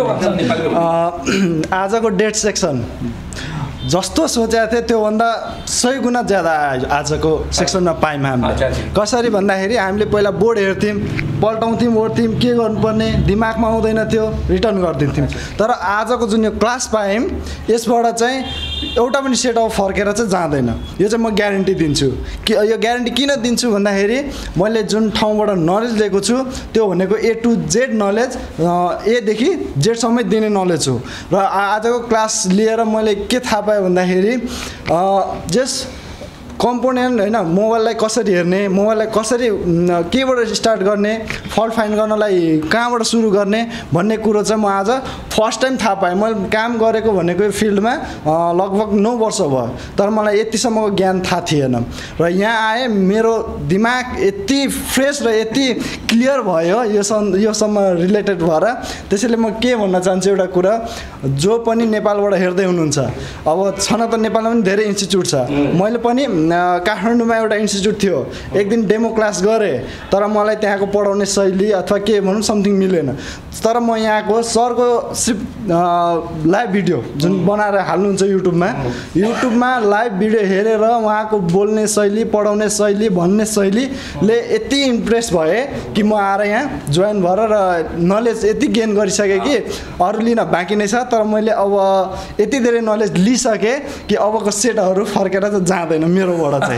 [SPEAKER 12] छ।
[SPEAKER 11] आजको डेट सेक्सन जस्तो सोचेको थिएँ त्योभन्दा 100 गुणा ज़्यादा आजको सेक्सनमा पायौँ हामीले। कसरी भन्दाखेरि हामीले पहिला बोर्ड हेर्थ्यौँ, पल्टाउँथ्यौँ, ओढ्थ्यौँ, के गर्नुपर्ने दिमागमा आउँदैन थियो, रिटर्न गरिदिन्थ्यौँ। तर आजको जुन यो क्लास पायौँ यसबाट चाहिँ एउटा पनि सेट अफ फर्केर चाहिँ जाँदैन। यो चाहिँ म ग्यारेन्टी दिन्छु। कि यो ग्यारेन्टी किन दिन्छु भन्दाखेरि मैले जुन ठाउँबाट नलेज लिएको छु त्यो भनेको A to Z नलेज, एदेखि जेडसम्म दिने नलेज हो। र आजको क्लास लिएर मैले के थाहा पाएँ भन्दाखेरि जस्ट कम्पोनेन्ट होइन, मोबाइललाई कसरी हेर्ने, मोबाइललाई कसरी केबाट स्टार्ट गर्ने, फल्ट फाइन्ड गर्नलाई कहाँबाट सुरु गर्ने भन्ने कुरो चाहिँ म आज फर्स्ट टाइम थाहा पाएँ। मैले काम गरेको भनेको यो फिल्डमा लगभग 9 वर्ष भयो, तर मलाई यतिसम्मको ज्ञान थाहा थिएन। र यहाँ आएँ मेरो दिमाग यति फ्रेस र यति क्लियर भयो योसँग रिलेटेड भएर। त्यसैले म के भन्न चाहन्छु, एउटा कुरा जो पनि नेपालबाट हेर्दै हुनुहुन्छ, अब छन त नेपालमा पनि धेरै इन्स्टिट्युट छ। मैले पनि काठमाडौँमा एउटा इन्स्टिट्युट थियो, एक दिन डेमो क्लास गरेँ, तर मलाई त्यहाँको पढाउने शैली अथवा के भनौँ समथिङ मिलेन। तर म यहाँको सरको सिर्फ लाइभ भिडियो जुन बनाएर हाल्नुहुन्छ युट्युबमा लाइभ भिडियो हेरेर उहाँको बोल्ने शैली, पढाउने शैली, भन्ने शैलीले यति इम्प्रेस भए कि म आएर यहाँ जोइन भएर र नलेज यति गेन गरिसकेँ कि अरू लिन बाँकी नै छ। तर मैले अब यति धेरै नलेज लिइसकेँ कि अबको सेटहरू फर्केर चाहिँ जाँदैन मेरोबाट चाहिँ।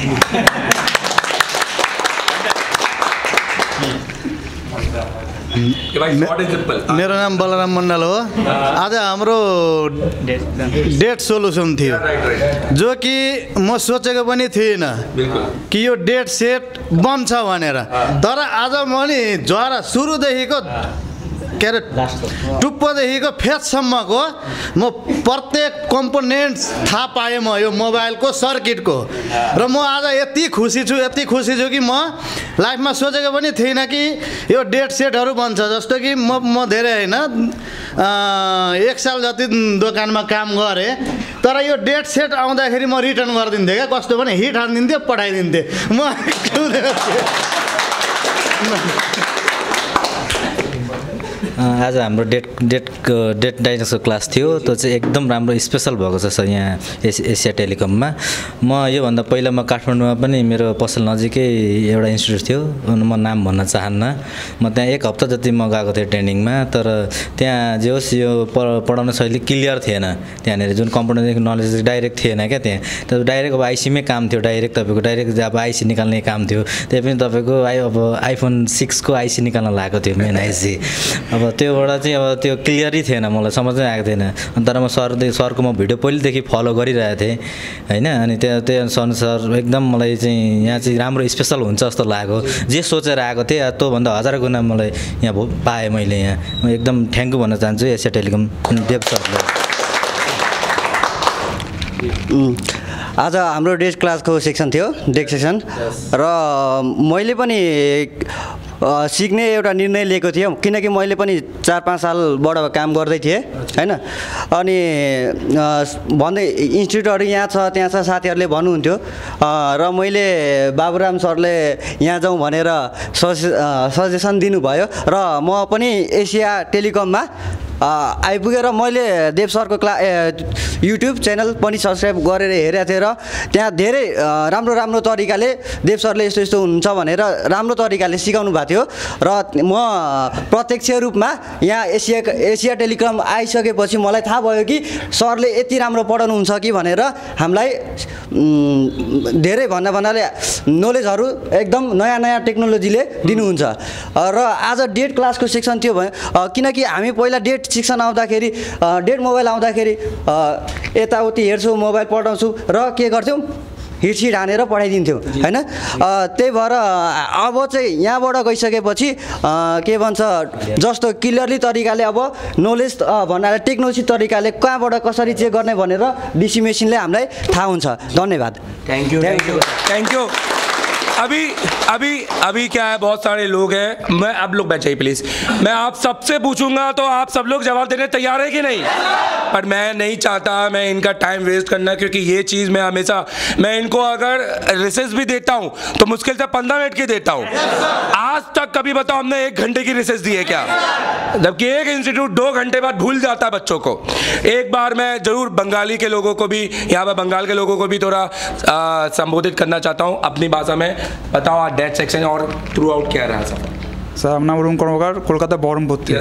[SPEAKER 1] मेरो नाम बलराम मण्डल हो। आज हाम्रो डेट सोल्युसन थियो जो कि म सोचेको पनि थिइनँ कि यो डेट सेट बन्छ भनेर। तर आज म नि जरा सुरुदेखिको के अरे टुप्पोदेखिको फेदसम्मको म प्रत्येक कम्पोनेन्ट्स थाहा पाएँ म यो मोबाइलको सर्किटको। र म आज यति खुसी छु कि म लाइफमा सोचेको पनि थिइनँ कि यो डेट सेटहरू बन्छ। जस्तो कि म धेरै होइन 1 साल जति दोकानमा काम गरेँ, तर यो डेट सेट आउँदाखेरि म रिटर्न गरिदिन्थेँ क्या। कस्तो पनि हिट हानिदिन्थेँ, पठाइदिन्थेँ म।
[SPEAKER 12] आज हाम्रो डेट डाइनेक्सको क्लास थियो, त्यो चाहिँ एकदम राम्रो स्पेसल भएको छ सर यहाँ एसिया टेलिकममा। म योभन्दा पहिला म काठमाडौँमा पनि मेरो पसल नजिकै एउटा इन्स्टिट्युट थियो, म नाम भन्न चाहन्न। म त्यहाँ 1 हप्ता जति म गएको थिएँ ट्रेनिङमा, तर त्यहाँ जे होस् यो पढाउने शैली क्लियर थिएन। त्यहाँनिर जुन कम्प्युटर नलेज डाइरेक्ट थिएन क्या, त्यहाँ डाइरेक्ट अब आइसीमै काम थियो, डाइरेक्ट तपाईँको डाइरेक्ट अब आइसी निकाल्ने काम थियो। त्यही पनि तपाईँको अब आइफोन 6 को आइसी निकाल्न लागेको थियो मेन आइसी। अब त्योबाट चाहिँ अब त्यो क्लियरै थिएन, मलाई समझमै आएको थिएन। तर म सरको म भिडियो पहिलेदेखि फलो गरिरहेको थिएँ होइन। अनि त्यो अनुसार एकदम मलाई चाहिँ यहाँ चाहिँ राम्रो स्पेसल हुन्छ जस्तो लाग्यो। जे सोचेर आएको थिएँ त्योभन्दा 1000 गुणा मलाई यहाँ पाएँ मैले। यहाँ म एकदम थ्याङ्क यू भन्न चाहन्छु एसिया टेलिकम देव सरलाई।
[SPEAKER 13] आज हाम्रो डेट क्लासको सेक्सन थियो, डेक सेक्सन, र मैले पनि सिक्ने एउटा निर्णय लिएको थिएँ, किनकि मैले पनि 4-5 सालबाट काम गर्दै थिएँ होइन। अनि भन्दै इन्स्टिट्युटहरू यहाँ छ त्यहाँ छ साथीहरूले भन्नुहुन्थ्यो, र मैले बाबुराम सरले यहाँ जाउँ भनेर सजेसन दिनुभयो, र म पनि एसिया टेलिकममा आइपुगेर मैले देव सरको युट्युब च्यानल पनि सब्सक्राइब गरेर हेरेको थिएँ, र त्यहाँ धेरै राम्रो तरिकाले देव सरले यस्तो हुन्छ भनेर राम्रो तरिकाले सिकाउनु भएको थियो। र म प्रत्यक्ष रूपमा यहाँ एसिया टेलिकम आइसकेपछि मलाई थाहा भयो कि सरले यति राम्रो पढाउनुहुन्छ कि भनेर हामीलाई धेरै भन्नाले नलेजहरू एकदम नयाँ टेक्नोलोजीले दिनुहुन्छ। र आज डेट क्लासको सेक्सन थियो भने किनकि हामी पहिला डेट सेक्सन आउँदाखेरि डेट मोबाइल आउँदाखेरि यताउति हेर्छु, मोबाइल पढाउँछु र के गर्थ्यौँ, हिटसिट हानेर पठाइदिन्थ्यौँ होइन। त्यही भएर अब चाहिँ यहाँबाट गइसकेपछि के भन्छ जस्तो क्लियरली तरिकाले अब नलेज भन्नाले टेक्नोलोजी तरिकाले कहाँबाट कसरी चेक गर्ने भनेर डिसी मेसिनले हामीलाई थाहा हुन्छ। धन्यवाद।
[SPEAKER 3] Thank you. अभी क्या है, बहुत सारे लोग हैं, मैं आप लोग बैठ जाइए प्लीज। मैं आप सबसे पूछूंगा तो आप सब लोग जवाब देने तैयार है कि नहीं? पर मैं नहीं चाहता मैं इनका टाइम वेस्ट करना, क्योंकि ये चीज़ मैं हमेशा इनको अगर रिसेस भी देता हूँ तो मुश्किल से 15 मिनट की देता हूँ। आज तक कभी बताओ हमने 1 घंटे की रिसेस दी है क्या? जबकि एक इंस्टीट्यूट 2 घंटे बाद भूल जाता है बच्चों को। एक बार मैं जरूर बंगाली के लोगों को भी, यहाँ पर बंगाल के लोगों को भी थोड़ा संबोधित करना चाहता हूँ अपनी भाषा में। बताओ आज डेट सेक्शन और थ्रू आउट क्या रहा सफर?
[SPEAKER 14] স্যার আমার নাম অরুণ কর্মকার, কলকাতা বহরমপুর থেকে।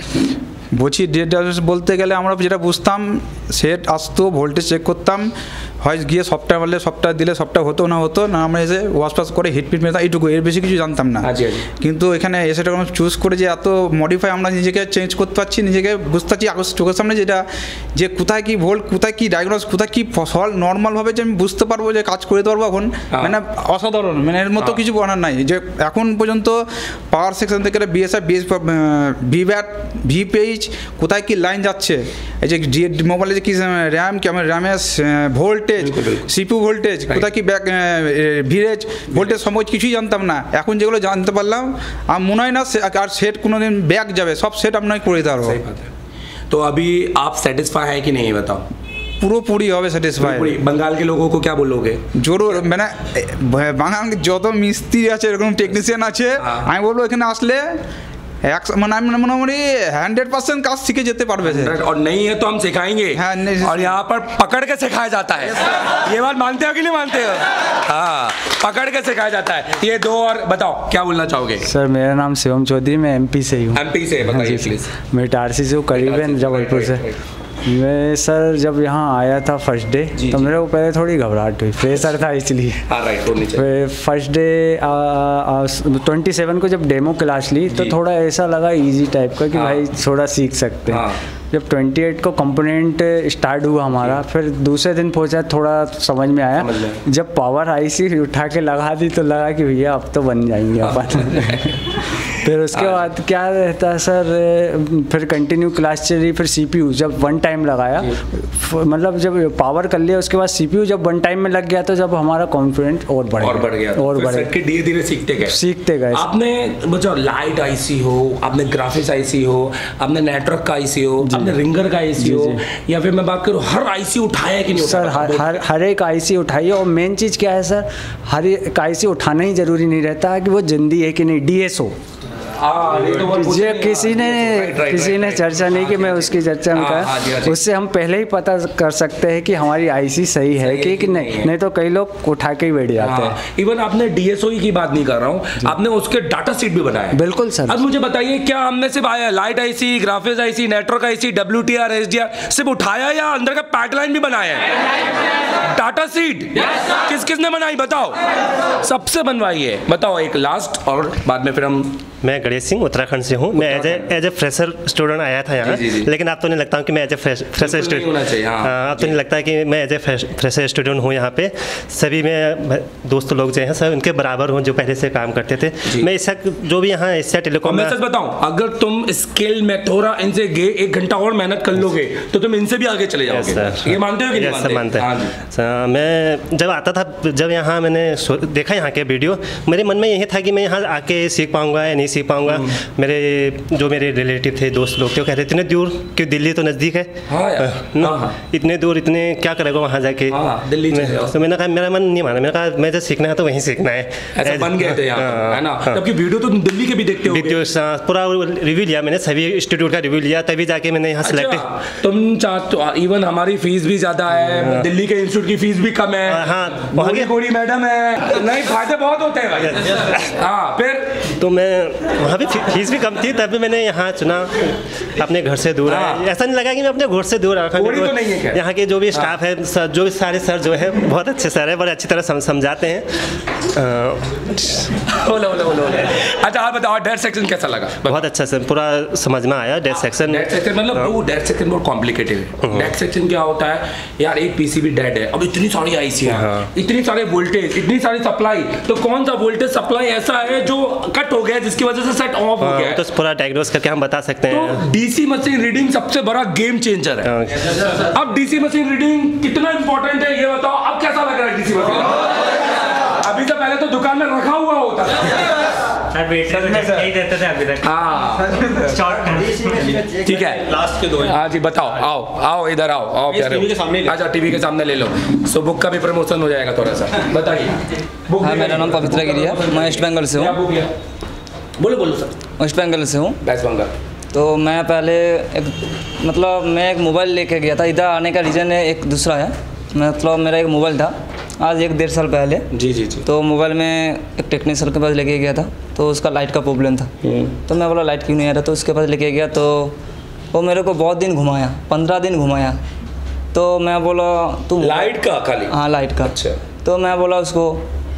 [SPEAKER 14] বলছি ডেট বলতে গেলে আমরা যেটা বুঝতাম সেট আসতো, ভোল্টেজ চেক করতাম, হয় গিয়ে সফটওয়্যার মারলে সফটওয়্যার দিলে সফটওয়্যার হতো না আমরা এসে ওয়াশ করে হিটপিট মেরতাম, এইটুকু, এর বেশি কিছু জানতাম না। কিন্তু এখানে এসে চুজ করে যে এত মডিফাই আমরা নিজেকে চেঞ্জ করতে পারছি, নিজেকে বুঝতে পারছি চোখের সামনে যেটা যে কোথায় কি ভোল্ট, কোথায় কি ডায়াগনোস, কোথায় কি সল নর্মালভাবে যে আমি বুঝতে পারবো, যে কাজ করে দিতে পারবো এখন, মানে অসাধারণ, মানে এর মতো কিছু বলার নাই। যে এখন পর্যন্ত পাওয়ার সেকশন থেকে বিএসআই ভিব্যাট ভিপিএইচ কোথায় কি লাইন যাচ্ছে, এই যে মোবাইলে যে কি র্যাম র্যামের ভোল্টেজ, সিপিইউ ভোল্টেজ, কোথায় কি ব্যাক ভিরেজ ভোল্টেজ সম্পর্কে কিছুই জানতাম না। এখন যেগুলো জানতে পারলাম আর মনে হয় না আর সেট কোনোদিন ব্যাক যাবে, সব সেট আপনাকে করে দিতে পারবো।
[SPEAKER 3] तो अभी आप सेटिस्फाई है कि नहीं बताओ?
[SPEAKER 14] পুরোপুরি হবে স্যাটিসফাই।
[SPEAKER 3] बंगाल के लोगों को क्या बोलोगे?
[SPEAKER 14] জরুর, মানে বাঙাল যত মিস্ত্রি আছে এরকম টেকনিশিয়ান আছে, আমি বলবো এখানে আসলে মানে আমি মোটামুটি 100% কাজ শিখে যেতে পারবে।
[SPEAKER 3] और नहीं है तो हम सिखाएंगे, और यहाँ पर पकड़ के सिखाया जाता है। ये बात मानते हो कि नहीं मानते हो? हाँ, पकड़ के सिखाया जाता है। ये दो और बताओ क्या बोलना चाहोगे?
[SPEAKER 7] सर मेरा नाम शिवम चौधरी, मैं एमपी से ही हूँ।
[SPEAKER 3] एमपी से बताइए प्लीज।
[SPEAKER 7] मैं इटारसी से हूँ, करीबन जबलपुर से। मैं सर जब यहाँ आया था फर्स्ट डे तो मेरे को पहले थोड़ी घबराहट हुई, फ्रेशर था इसलिए। फर्स्ट डे 27 को जब डेमो क्लास ली तो थोड़ा ऐसा लगा इजी टाइप का कि भाई थोड़ा सीख सकते हैं। जब 28 को कंपोनेंट स्टार्ट हुआ हमारा, फिर दूसरे दिन पहुंचा, थोड़ा समझ में आया। जब पावर आईसी उठा के लगा दी तो लगा कि भैया अब तो बन जाएंगे अपन। फिर उसके बाद क्या रहता है सर, फिर कंटिन्यू क्लास चली, फिर सीपीयू जब 1 टाइम लगाया, मतलब जब पावर कर लिया उसके बाद सीपीयू जब 1 टाइम में लग गया तो जब हमारा कॉन्फिडेंस और बढ़ गया और बढ़ गया,
[SPEAKER 3] धीरे-धीरे सीखते गए। आपने जो लाइट आईसी हो, आपने ग्राफिक्स आईसी हो, आपने नेटवर्क का आईसी हो, आपने रिंगर का आईसी हो, या फिर मैं बात करूँ हर आईसी उठाया कि नहीं?
[SPEAKER 7] सर हर एक आईसी उठाई, और मेन चीज़ क्या है सर, हर एक आईसी उठाना ही ज़रूरी नहीं रहता कि वो जिंदी है कि नहीं, डीएसओ जो किसी ने चर्चा नहीं की, मैं उसकी चर्चा में कहा, उससे हम पहले ही पता कर सकते हैं कि हमारी आईसी सही है कि नहीं तो कई लोग उठा के ही बैठ जाते हैं।
[SPEAKER 3] इवन आपने डीएसओई की बात नहीं कर रहा हूँ, आपने उसके डाटा शीट भी बनाया।
[SPEAKER 7] बिल्कुल सर।
[SPEAKER 3] अब मुझे बताइए, क्या हमने सिर्फ light IC, graphics IC, network IC, WTR, SDR सिर्फ उठाया या अंदर का पाइपलाइन भी बनाया है? डाटा शीट किस किसने बनाई बताओ? सबसे बनवाई है, बताओ एक लास्ट, और बाद में फिर हम।
[SPEAKER 6] मैं गणेश सिंह उत्तराखंड से हूँ। मैं एज ए फ्रेशर स्टूडेंट आया था यहाँ, लेकिन आप तो नहीं लगता हूँ कि मैं एज ए फ्रेशर स्टूडेंट, आप तो नहीं लगता है कि मैं एज ए फ्रेशर स्टूडेंट हूँ यहाँ पे। सभी में दोस्त लोग जो हैं सब उनके बराबर हूँ जो पहले से काम करते थे। मैं इस जो भी यहाँ एशिया टेलीकॉम,
[SPEAKER 3] मैं सच बताऊँ, अगर तुम स्किल में थोड़ा इनसे 1 घंटा और मेहनत कर लोगे तो तुम इनसे भी आगे चले जाओगे। ये मानते हो कि नहीं मानते?
[SPEAKER 6] हैं। मैं जब आता था, जब यहाँ मैंने देखा यहाँ के वीडियो, मेरे मन में यही था कि मैं यहाँ आके सीख पाऊँगा या नहीं सीख पाऊंगा। मेरे रिलेटिव थे, दोस्त लोग थे, वो कहते इतने दूर, क्यों दिल्ली तो नज़दीक है। इतने दूर, इतने क्या करेगा वहाँ जाके, दिल्ली। तो मैंने कहा, मेरा मन नहीं माना, मैंने कहा मैं जब सीखना है तो वहीं सीखना है।
[SPEAKER 3] ऐसा बन गए थे यहाँ, है ना? जबकि वीडियो तो तुम दिल्ली के भी देखते हो।
[SPEAKER 6] पूरा रिव्यू लिया मैंने, सभी इंस्टीट्यूट का रिव्यू लिया, तभी जाके मैंने यहाँ सेलेक्ट।
[SPEAKER 3] तुम चाहते, इवन हमारी फीस भी ज़्यादा है, दिल्ली के इंस्टीट्यूट की फीस भी कम है। हाँ, गोरी मैडम है, नहीं फायदे बहुत होते हैं भाई। हाँ, फिर
[SPEAKER 6] तो मैं वहाँ भी फीस भी कम थी, तभी मैंने यहाँ चुना। अपने घर से दूर है, ऐसा नहीं लगा कि मैं अपने घर से दूर आऊँ। यहाँ के जो भी स्टाफ है, जो भी सारे सर जो है बहुत अच्छे सर है, बड़े अच्छी तरह समझाते हैं।
[SPEAKER 3] अच्छा आप बताओ, डेट सेक्शन कैसा लगा?
[SPEAKER 6] बहुत अच्छा सर, पूरा समझ में आया। डेट सेक्शन
[SPEAKER 3] मतलब डेट सेक्शन बहुत कॉम्प्लिकेटेड है। डेट सेक्शन क्या होता है यार, एक पीसीबी डेड है, अब इतनी सारी आईसी है, इतनी सारे वोल्टेज, इतनी सारी सप्लाई, तो कौन सा वोल्टेज सप्लाई ऐसा है जो कट हो गया जिसकी वजह से सेट ऑफ हो गया,
[SPEAKER 6] तो पूरा डायग्नोस करके हम बता सकते हैं।
[SPEAKER 3] तो डीसी मशीन रीडिंग सबसे बड़ा गेम चेंजर है। अब डीसी मशीन रीडिंग कितना इंपॉर्टेंट है ये बताओ। अब कैसा लग रहा है डीसी मशीन? अभी तो पहले तो दुकान में रखा हुआ होता था, नहीं देते थे अभी तक। ठीक है, लास्ट के 2। हाँ जी बताओ, आओ इधर आओ टीवी के सामने। अच्छा टीवी के सामने ले लो, सो बुक का भी प्रमोशन हो जाएगा थोड़ा सा, बताइए।
[SPEAKER 5] हाँ, मेरा नाम पवित्रा गिरी है, मैं वेस्ट बंगाल से हूँ।
[SPEAKER 3] बोलो सर।
[SPEAKER 5] वेस्ट बंगाल से हूँ।
[SPEAKER 3] वेस्ट बंगाल।
[SPEAKER 5] तो मैं पहले मैं एक मोबाइल लेके गया था। इधर आने का रीज़न है एक दूसरा है, मतलब मेरा एक मोबाइल था आज 1-1.5 साल पहले।
[SPEAKER 3] जी।
[SPEAKER 5] तो मोबाइल में एक टेक्नीशियन के पास लेके गया था, तो उसका लाइट का प्रॉब्लम था। तो मैं बोला लाइट क्यों नहीं आ रहा, तो उसके पास लेके गया, तो वो मेरे को बहुत दिन घुमाया, 15 दिन घुमाया। तो मैं बोला तू
[SPEAKER 3] लाइट का खाली?
[SPEAKER 5] हाँ लाइट का।
[SPEAKER 3] अच्छा।
[SPEAKER 5] तो मैं बोला उसको,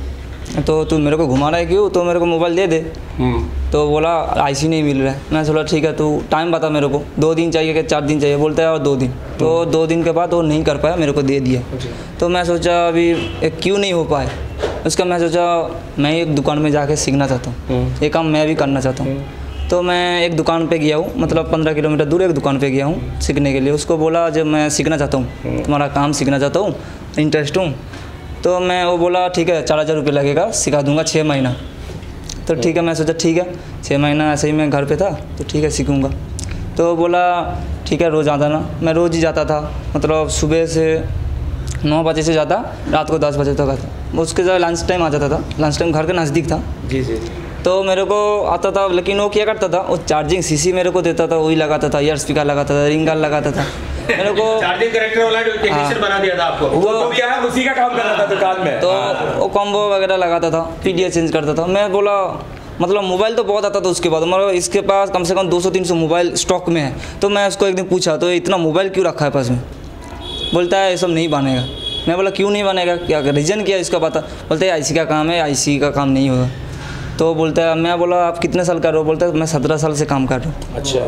[SPEAKER 5] तो तू मेरे को घुमा रहा है क्यों, तो मेरे को मोबाइल दे दे। तो बोला आईसी नहीं मिल रहा है। मैं बोला ठीक है, तू टाइम बता मेरे को, 2 दिन चाहिए कि 4 दिन चाहिए, बोलता है और 2 दिन। तो 2 दिन के बाद वो नहीं कर पाया, मेरे को दे दिया। तो मैं सोचा अभी क्यों नहीं हो पाए, उसका मैं सोचा मैं एक दुकान में जाके सीखना चाहता हूँ, ये काम मैं भी करना चाहता हूँ। तो मैं एक दुकान पे गया हूँ, मतलब 15 किलोमीटर दूर एक दुकान पे गया हूँ सीखने के लिए। उसको बोला जब मैं सीखना चाहता हूँ, तुम्हारा काम सीखना चाहता हूँ, इंटरेस्ट हूँ। तो मैं वो बोला ठीक है 4000 रुपये लगेगा, सिखा दूंगा 6 महीना। तो ठीक है, मैं सोचा ठीक है 6 महीना ऐसे ही मैं घर पे था, तो ठीक है सीखूंगा। तो बोला ठीक है रोज़ आता ना। मैं रोज़ ही जाता था, मतलब सुबह से 9 बजे से जाता, रात को 10 बजे तक आता। उसके बाद लंच टाइम आ जाता था, लंच टाइम घर के नज़दीक था।
[SPEAKER 3] जी।
[SPEAKER 5] तो मेरे को आता था, लेकिन वो क्या करता था, वो चार्जिंग सीसी मेरे को देता था, वही लगाता था, ईयर स्पीकर लगाता था, रिंगर लगाता था। मेरे को
[SPEAKER 10] चार्जिंग करेक्टर वाला टेक्नीशियन बना दिया था आपको।
[SPEAKER 3] वो क्या है, उसी का काम कर रहा था दुकान में।
[SPEAKER 5] तो वो कॉम्बो वगैरह लगाता था, पीडीए चेंज करता था। मैं बोला मतलब मोबाइल तो बहुत आता था उसके बाद, मतलब इसके पास कम से कम 200-300 मोबाइल स्टॉक में है। तो मैं उसको एक दिन पूछा, तो इतना मोबाइल क्यों रखा है पास में? बोलता है ये सब नहीं बनेगा। मैं बोला क्यों नहीं बनेगा, क्या रीज़न क्या है इसका पता? बोलते हैं आईसी का काम है, आईसी का काम नहीं होगा। तो बोलता है, मैं बोला आप कितने साल कर रहे हो? बोलता है मैं 17 साल से काम कर रहा हूँ।
[SPEAKER 3] अच्छा,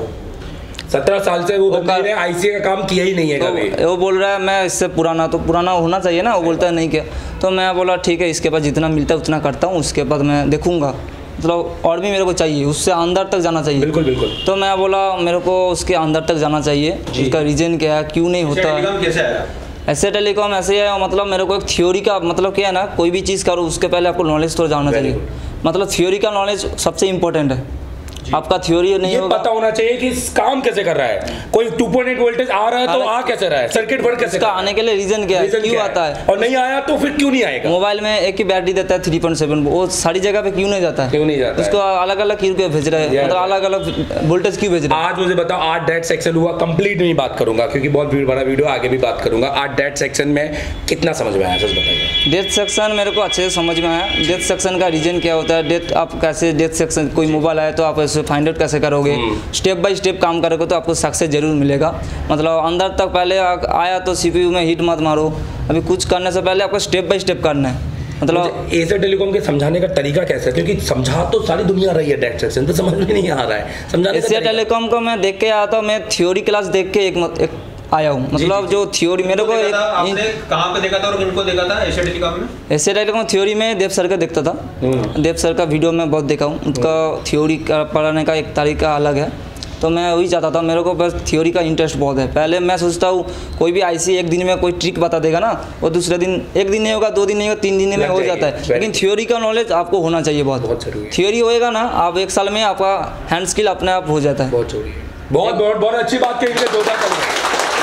[SPEAKER 3] 17 साल से वो बंदे ने आईसी का काम किया ही नहीं है कभी।
[SPEAKER 5] तो वो बोल रहा है मैं इससे पुराना, तो पुराना होना चाहिए ना। वो बोलता है नहीं किया। तो मैं बोला ठीक है, इसके पास जितना मिलता है उतना करता हूँ, उसके बाद मैं देखूँगा, मतलब और भी मेरे को चाहिए, उससे अंदर तक जाना चाहिए।
[SPEAKER 3] बिल्कुल।
[SPEAKER 5] तो मैं बोला मेरे को उसके अंदर तक जाना चाहिए, उसका रीज़न क्या है, क्यों नहीं होता है। ऐसे टेलीकॉम ऐसे है, मतलब मेरे को एक थ्योरी का मतलब क्या है ना, कोई भी चीज़ करो उसके पहले आपको नॉलेज तो जाना चाहिए। मतलब थ्योरी का नॉलेज सबसे इम्पोर्टेंट है। आपका थ्योरी नहीं
[SPEAKER 3] होगा। पता होना चाहिए कि काम कैसे कर रहा है। कोई 2.8 वोल्टेज आ रहा है तो आ कैसे रहा है, सर्किट वर्क कैसे,
[SPEAKER 5] आने के लिए रीजन क्या है, क्यों आता है,
[SPEAKER 3] और नहीं आया तो फिर क्यों नहीं आएगा।
[SPEAKER 5] मोबाइल में एक ही बैटरी देता है 3.7, वो सारी जगह पे क्यों नहीं जाता है,
[SPEAKER 3] क्यों नहीं जाता
[SPEAKER 5] उसको अलग अलग क्यों भेज रहे हैं, मतलब अलग अलग वोल्टेज क्यों भेज रहे हैं।
[SPEAKER 3] आज मुझे बताओ, आज डेट सेक्शन हुआ, कंप्लीट नहीं बात करूंगा क्योंकि बहुत बड़ा वीडियो, आगे भी बात करूंगा। आज डेट सेक्शन में कितना समझ में आया, सच बताइए।
[SPEAKER 5] डेट सेक्शन मेरे को अच्छे से समझ में आया। डेट सेक्शन का रीजन क्या होता है, डेट आप कैसे डेट सेक्शन, कोई मोबाइल आए तो आप ऐसे फाइंड आउट कैसे करोगे, स्टेप बाय स्टेप काम करोगे तो आपको सक्सेस जरूर मिलेगा। मतलब अंदर तक पहले आया तो सीपीयू में हीट मत मारो, अभी कुछ करने से पहले आपको स्टेप बाय स्टेप करना है। मतलब
[SPEAKER 3] एशिया टेलीकॉम के समझाने का तरीका कैसा है, क्योंकि समझा तो सारी दुनिया रही है डेट सेक्शन, तो समझ में नहीं आ रहा है समझाने।
[SPEAKER 5] एशिया टेलीकॉम को मैं देख के आता हूँ, मैं थ्योरी क्लास देख के एक आया हूँ, मतलब जो थ्योरी मेरे को
[SPEAKER 10] आपने कहाँ पे देखा था और किनको देखा था एशिया टेलीकॉम में?
[SPEAKER 5] एशिया टेलीकॉम थ्योरी में देव सर का देखता था, देव सर का वीडियो में बहुत देखा हूँ, उनका थ्योरी का पढ़ाने का एक तरीका अलग है, तो मैं वही चाहता था। मेरे को बस थ्योरी का इंटरेस्ट बहुत है। पहले मैं सोचता हूँ कोई भी आईसी एक दिन में कोई ट्रिक बता देगा ना, वो दूसरे दिन, एक दिन नहीं होगा, 2 दिन नहीं होगा, 3 दिन में हो जाता है, लेकिन थ्योरी का नॉलेज आपको होना चाहिए बहुत जरूरी। थ्योरी होएगा ना, आप 1 साल में आपका हैंड स्किल अपने आप हो जाता है।
[SPEAKER 3] बहुत जरूरी है, बहुत अच्छी बात कही।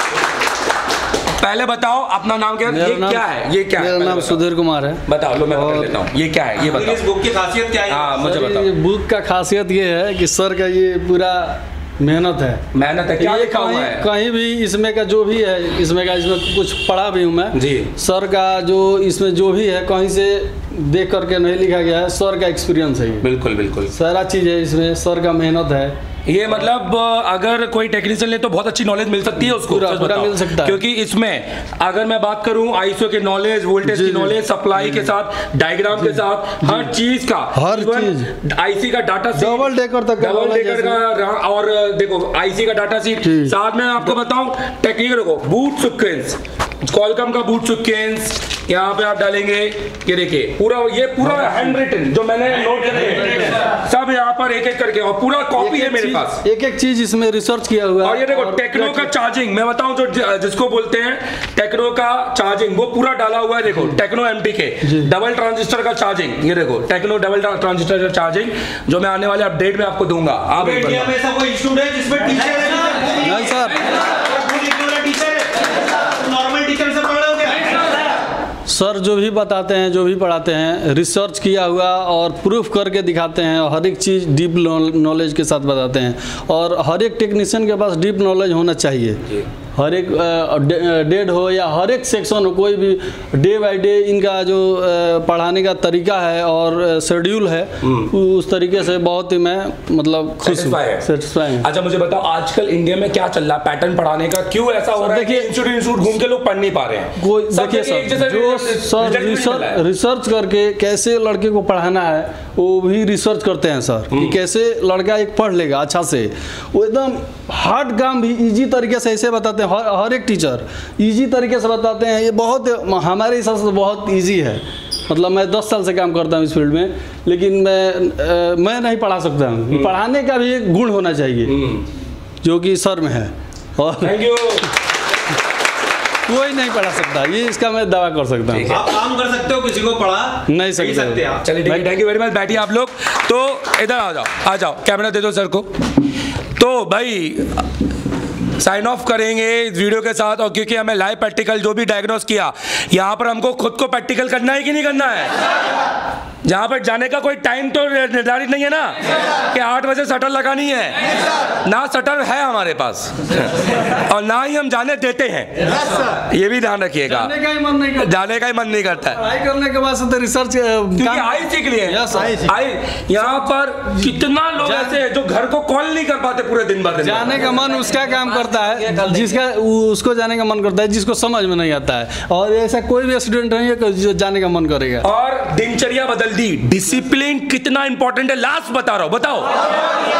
[SPEAKER 3] पहले बताओ अपना नाम क्या है, क्या है, ये क्या है?
[SPEAKER 4] मेरा नाम सुधीर कुमार है।
[SPEAKER 3] बताओ, लो मैं पकड़ लेता हूँ, ये क्या है, ये बताओ।
[SPEAKER 10] इस बुक की खासियत क्या है?
[SPEAKER 3] हाँ मुझे बताओ।
[SPEAKER 4] बुक का खासियत ये है कि सर का ये पूरा मेहनत है,
[SPEAKER 3] क्या लिखा हुआ है?
[SPEAKER 4] कहीं भी इसमें का जो भी है, इसमें कुछ पढ़ा भी हूँ मैं
[SPEAKER 3] जी।
[SPEAKER 4] सर का जो इसमें जो भी है कहीं से देख करके नहीं लिखा गया है, सर का एक्सपीरियंस है ये।
[SPEAKER 3] बिल्कुल बिल्कुल
[SPEAKER 4] सारा चीज़ है इसमें, सर का मेहनत है
[SPEAKER 3] ये। मतलब अगर कोई टेक्नीशियन ले तो बहुत अच्छी नॉलेज मिल सकती है उसको,
[SPEAKER 4] पूरा मिल सकता है।
[SPEAKER 3] क्योंकि इसमें अगर मैं बात करूं आईसीओ के नॉलेज, वोल्टेज की नॉलेज, सप्लाई के साथ, डायग्राम के साथ, हर चीज का,
[SPEAKER 4] हर चीज,
[SPEAKER 3] आईसी का डाटा सीट,
[SPEAKER 4] डबल डेकर तक,
[SPEAKER 3] डबल डेकर का, और देखो आईसी का डाटा सीट, साथ में आपको बताऊं टेक्निकल को बूट सीक्वेंस, कॉलकम का बूट सीक्वेंस यहाँ पे आप डालेंगे, ये देखिए पूरा, ये पूरा हैंड रिटन जो मैंने नोट करे सब यहाँ पर एक एक करके, और पूरा कॉपी है मेरे पास,
[SPEAKER 4] एक एक चीज इसमें रिसर्च किया हुआ है।
[SPEAKER 3] और ये देखो टेक्नो का चार्जिंग, मैं बताऊं जो जिसको बोलते हैं टेक्नो का चार्जिंग, वो पूरा डाला हुआ है। देखो टेक्नो एमटी के डबल ट्रांजिस्टर का चार्जिंग, ये देखो टेक्नो डबल ट्रांजिस्टर का चार्जिंग, जो मैं आने वाले अपडेट में आपको दूंगा। आप
[SPEAKER 10] इंडिया में ऐसा कोई इंस्टीट्यूट है जिसमें टीचर है?
[SPEAKER 4] नहीं सर,
[SPEAKER 10] नॉर्मल टीचर से पढ़ रहे हो क्या?
[SPEAKER 4] सर जो भी बताते हैं, जो भी पढ़ाते हैं, रिसर्च किया हुआ और प्रूफ करके दिखाते हैं, और हर एक चीज़ डीप नॉलेज के साथ बताते हैं, और हर एक टेक्नीशियन के पास डीप नॉलेज होना चाहिए। हर एक डेड हो या हर एक सेक्शन हो, कोई भी डे बाय डे इनका जो पढ़ाने का तरीका है और शेड्यूल है, उस तरीके से बहुत ही मैं मतलब खुश हूँ, सेटिस्फाई हूँ।
[SPEAKER 3] अच्छा मुझे बताओ, आजकल इंडिया में क्या चल रहा है पैटर्न पढ़ाने का, क्यों ऐसा हो रहा है कि इंस्टीट्यूट घूम के लोग पढ़ नहीं पा रहे हैं?
[SPEAKER 4] कोई देखिए सर, जो सर रिसर्च करके कैसे लड़के को पढ़ाना है वो भी रिसर्च करते हैं सर, कि कैसे लड़का एक पढ़ लेगा अच्छा से। वो एकदम हार्ड काम भी इजी तरीके से ऐसे बताते हैं, हर एक टीचर इजी तरीके से बताते हैं। ये बहुत हमारे हिसाब से बहुत इजी है। मतलब मैं 10 साल से काम करता हूँ इस फील्ड में, लेकिन मैं नहीं पढ़ा सकता हूँ। पढ़ाने का भी एक गुण होना चाहिए जो कि सर में है, और
[SPEAKER 3] थैंक यू।
[SPEAKER 4] कोई नहीं पढ़ा सकता, ये इसका मैं दावा कर सकता हूँ।
[SPEAKER 10] आप काम कर सकते हो, किसी को पढ़ा
[SPEAKER 4] नहीं सकते
[SPEAKER 10] आप।
[SPEAKER 3] चलिए ठीक है, थैंक यू वेरी मच। बैठिए आप लोग, तो इधर आ जाओ, कैमरा दे दो सर को। तो भाई साइन ऑफ करेंगे इस वीडियो के साथ, और क्योंकि हमें लाइव प्रैक्टिकल जो भी डायग्नोस किया, यहाँ पर हमको खुद को प्रैक्टिकल करना है कि नहीं करना है? जहाँ पर जाने का कोई टाइम तो निर्धारित नहीं है ना, कि 8 बजे शटर लगानी है ना, शटर है हमारे पास और ना ही हम जाने देते हैं, ये भी ध्यान रखिएगा।
[SPEAKER 4] जाने का ही मन नहीं करता,
[SPEAKER 3] जाने का ही मन नहीं करता है।
[SPEAKER 4] पढ़ाई करने के बाद तो रिसर्च
[SPEAKER 3] क्योंकि आई सीख लिए, यहाँ पर कितना लोग ऐसे हैं जो घर को कॉल नहीं कर पाते पूरे दिन भर।
[SPEAKER 4] जाने का मन उसका काम करता है जिसका उसको जाने का मन करता है, जिसको समझ में नहीं आता है, और ऐसा कोई भी स्टूडेंट नहीं है जो जाने का मन करेगा।
[SPEAKER 3] और दिनचर्या बदल दी, डिसिप्लिन कितना इंपॉर्टेंट है, लास्ट बता रहा हूं, बताओ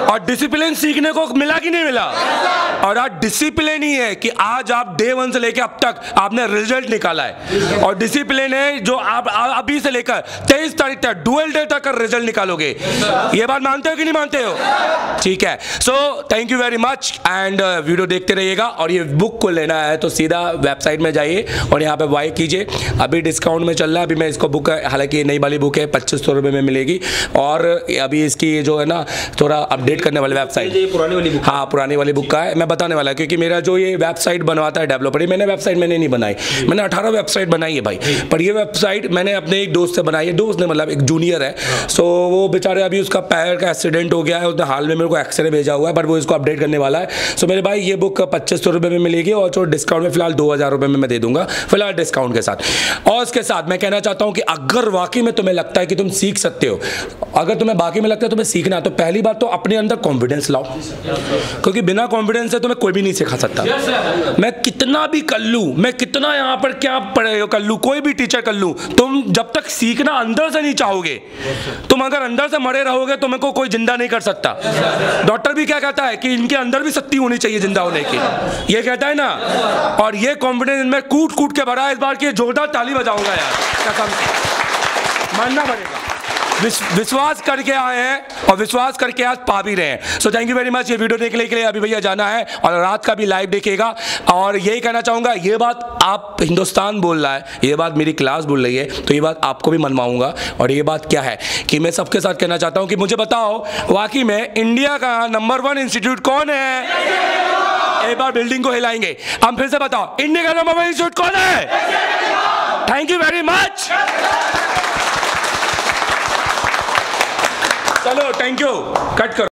[SPEAKER 3] और डिसिप्लिन सीखने को मिला कि नहीं मिला? और आज डिसिप्लिन ही है कि आज आप डे 1 से लेकर अब तक आपने रिजल्ट निकाला है, और डिसिप्लिन है जो आप अभी से लेकर 23 तारीख तक डुअल डे तक रिजल्ट निकालोगे। ये बात मानते हो कि नहीं मानते हो? ठीक है, so thank you very much and video देखते रहिएगा। और ये बुक को लेना है तो सीधा वेबसाइट में जाइए और यहाँ पे बाय कीजिए, अभी डिस्काउंट में चल रहा है। अभी मैं इसको बुक, हालांकि नई वाली बुक है 2500 रुपये में मिलेगी, और अभी इसकी जो है ना थोड़ा अपडेट करने वाली वेबसाइट,
[SPEAKER 10] पुरानी वाली बुक,
[SPEAKER 3] हाँ पुरानी वाली बुक का है, मैं बताने वाला, क्योंकि मेरा जो ये वेबसाइट बनवाता है डेवलपर, मैंने वेबसाइट मैंने नहीं बनाई, मैंने 18 वेबसाइट बनाई है भाई, पर ये वेबसाइट मैंने अपने एक दोस्त से बनाई है, दोस्त ने मतलब एक जूनियर है, सो वो बेचारे अभी उसका पैर का एक्सीडेंट हो गया है, उसने हाल में मेरे को एक्सरे भेजा हुआ है, पर वो इसको अपडेट करने वाला है। सो मेरे भाई ये बुक 2500 रुपये में मिलेगी, और जो डिस्काउंट में फिलहाल 2000 रुपये में मैं दे दूंगा फिलहाल डिस्काउंट के साथ। और उसके साथ मैं कहना चाहता हूँ कि अगर वाकई में तुम्हें लगता है कि तुम सीख सकते हो, अगर तुम्हें बाकी में लगता है तुम्हें सीखना, तो पहली बात तो अपने अंदर कॉन्फिडेंस लाओ, क्योंकि बिना कॉन्फिडेंस से तुम्हें कोई भी नहीं सिखा सकता। मैं कितना भी कर लूँ, मैं कितना यहाँ पर क्या पढ़े कर लूँ, कोई भी टीचर कर लूँ, तुम जब तक सीखना अंदर से नहीं चाहोगे, तुम अगर अंदर से मरे रहोगे तो मेरे को कोई जिंदा नहीं कर सकता। डॉक्टर भी क्या कहता है कि इनके अंदर भी शक्ति होनी चाहिए जिंदा होने की, ये कहता है ना, और ये कॉन्फिडेंस इनमें कूट कूट के भरा है। इस बार की जोरदार ताली बजाऊंगा यार, कसम से मानना पड़ेगा। विश्वास करके आए हैं और विश्वास करके आज पा भी रहे हैं। So thank you very much. ये वीडियो देखने के लिए अभी भैया जाना है, और रात का भी लाइव देखेगा, और यही कहना चाहूँगा, ये बात आप हिंदुस्तान बोल रहा है, ये बात मेरी क्लास बोल रही है, तो ये बात आपको भी मनवाऊंगा। और ये बात क्या है कि मैं सबके साथ कहना चाहता हूँ कि मुझे बताओ वाकई में इंडिया का नंबर 1 इंस्टीट्यूट कौन है? एक बार बिल्डिंग को हिलाएंगे हम, फिर से बताओ इंडिया का नंबर 1 इंस्टीट्यूट कौन है? Thank you very much. चलो थैंक यू, कट करो।